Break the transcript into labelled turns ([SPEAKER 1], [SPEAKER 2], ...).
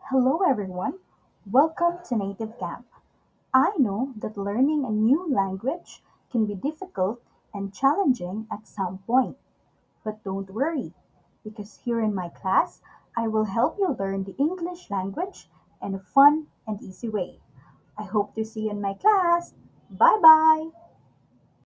[SPEAKER 1] Hello everyone, welcome to Native Camp. I know that learning a new language can be difficult and challenging at some point, but don't worry, because here in my class, I will help you learn the English language in a fun and easy way. I hope to see you in my class. Bye bye!